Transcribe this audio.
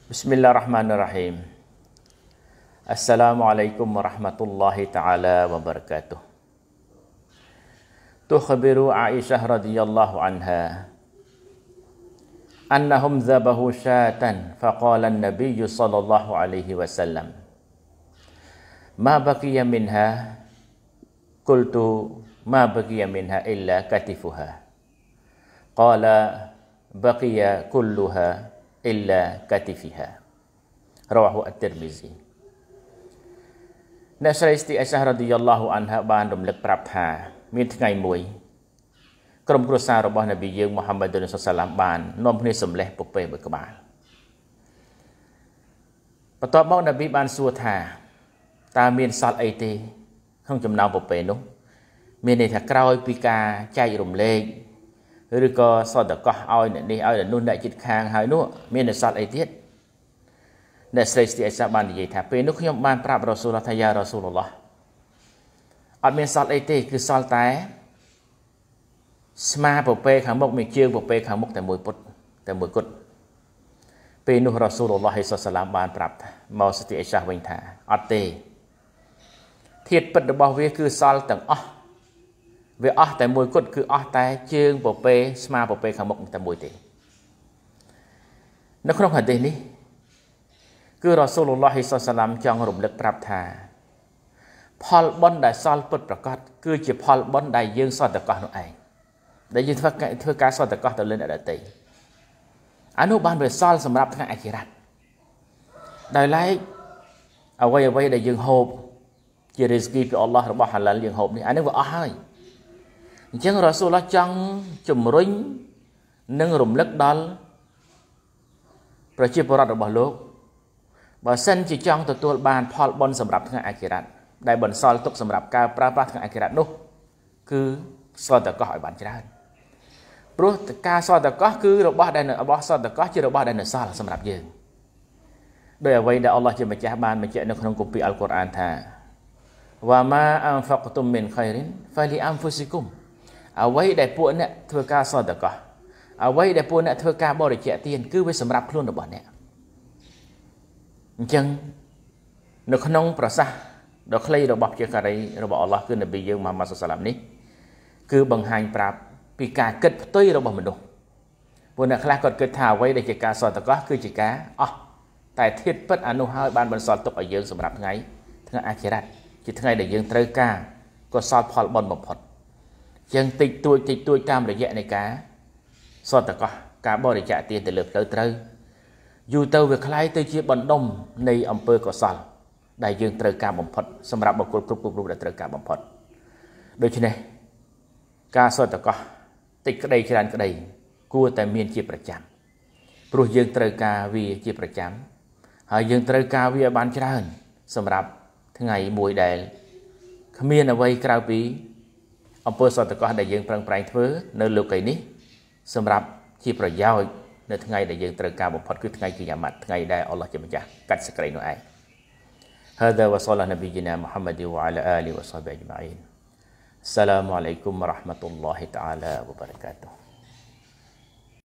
Bismillahirrahmanirrahim. Assalamualaikum warahmatullahi ta'ala wabarakatuh. Tukhbiru Aisyah radhiyallahu anha annahum zabahu syatan faqala an-nabiy sallallahu alaihi wasallam ma baqiya minha qultu ma baqiya minha illa katifuha qala baqiya kulluha illa katifiha rawahu at-Tirmizi អ្នកស្រីស្ទីអៃសារ៉ាឌីយ៉ាឡោះអានហាបានរំលឹកប្រាប់ថាមានថ្ងៃមួយក្រុមគ្រួសាររបស់នប៊ីយើងមូហាម៉ាត់សុសឡាមបាននាំគ្នាសម្លេះពពែមួយក្បាលបន្ទាប់មកនប៊ីបានសួរថាតើមានសល់អីទេក្នុងចំណោមពពែនោះមានន័យថាក្រោយពីការចែករំលែកឬក៏សតកោះឲ្យអ្នកនេះឲ្យអ្នកនោះអ្នកជិតខាងហើយនោះមានសល់អីទៀតអ្នកស្រីស្ទីអៃសាបាននិយាយថាពេលនោះខ្ញុំបានប្រាប់រ៉ាស៊ូលឡោះថាយ៉ារ៉ាស៊ូលឡោះអត់មានសល់អីទេគឺសល់តែស្មាពពែខាងមុខមានជើងពពែខាងមុខតែមួយពុតតែមួយគត់ពេលនោះរ៉ាស៊ូលឡោះសឡាមបានប្រាប់ថាមកស្ទីអៃសាវិញថាអត់ទេធាតុពិតរបស់វាគឺសល់ទាំងអស់វាអស់តែមួយគត់គឺអស់តែជើងពពែស្មាពពែខាងមុខតែមួយទេនៅក្នុងហាឌីសនេះគឺរ៉ាស៊ូលឡោះសឡាមចង់រំលឹកប្រាប់ថាផលបុណ្យដែលសល់ពិតប្រាកដគឺជាផលបុណ្យដែលយើងសតកោះនោះឯងដែលយើងធ្វើការសតកោះទៅលើអ្នកដទៃអានោះបានវាសល់សម្រាប់ថ្ងៃអាខិរ៉ាត់ដោយឡែកអ្វីដែលយើងហូបជារីស្គីពីអល់ឡោះរបស់ហាឡាល់យើងហូបនេះអានេះវាអស់ហើយអញ្ចឹងរ៉ាស៊ូលឡោះចង់ជំរុញនិងរំលឹកដល់ប្រជាពលរដ្ឋរបស់លោកបើសិនជាចង់ទទួលបានផលបុណ្យសម្រាប់ថ្ងៃអាខិរ៉ាត់ដែលបន្សល់ទុកសម្រាប់ការប្រើប្រាស់ថ្ងៃអាខិរ៉ាត់នោះគឺសតកោះឲ្យបានច្រើនព្រោះការសតកោះគឺរបស់ដែលរបស់សតកោះជារបស់ដែលនៅសល់សម្រាប់យើងដោយអ្វីដែលអល់ឡោះជាម្ចាស់បានបញ្ជាក់នៅក្នុងគម្ពីរអល់កុរអានថាវ៉ាម៉ាអានហ្វាក់តុមមីនខៃរិនហ្វាលីអានហ្វូស៊ីគុមអ្វីដែលពួកអ្នកធ្វើការសតកោះអ្វីដែលពួកអ្នកធ្វើការបរិច្ចាគទានគឺវាសម្រាប់ខ្លួនរបស់អ្នកអញ្ចឹងនៅក្នុងប្រសាសន៍ដ៏ខ្លីរបស់ជាការីរបស់អល់ឡោះគឺនប៊ីយើងមូហាម៉ាត់សុសឡាមនេះគឺបង្ហាញប្រាប់ពីការគិតផ្ទុយរបស់មនុស្សពួកអ្នកខ្លះគាត់គិតថាអ្វីដែលជាការសតកោះគឺជាការអស់តែធាតុពិតអានោះហើយបានបន្សល់ទុកឲ្យយើងសម្រាប់ថ្ងៃអាខិរ៉ាត់ជាថ្ងៃដែលយើងត្រូវការកុសលផលបុណ្យបំផុតអញ្ចឹងតិចតួចតាមរយៈនៃការសតកោះការបរិច្ចាគទានទៅលើផ្លូវត្រូវយូរទៅវាคล้ายទៅជាបណ្ដុំនៃអំពើកុសលដែលយើងត្រូវការបំផុតសម្រាប់បុគ្គលគ្រប់រូបដែលត្រូវការបំផុតដូច្នេះការសតកោះតិចក្តីច្រើនក្តីគួរតែមានជាប្រចាំព្រោះយើងត្រូវការវាជាប្រចាំហើយយើងត្រូវការវាឲ្យបានច្រើនសម្រាប់ថ្ងៃមួយដែលគ្មានអ្វីក្រៅពីអំពើសតកោះដែលយើងប្រឹងប្រែងធ្វើនៅលោកីនេះសម្រាប់ជាប្រយោជន៍នៅថ្ងៃដែលយើងត្រូវការបំផុតគឺថ្ងៃគីយ៉ាម៉ាត់ថ្ងៃដែលអល់ឡោះជាម្ចាស់កាត់សេចក្តីនោះឯងهذا وصلى نبينا محمد وعلى آله وصحبه أجمعين السلام عليكم ورحمة الله تعالى وبركاته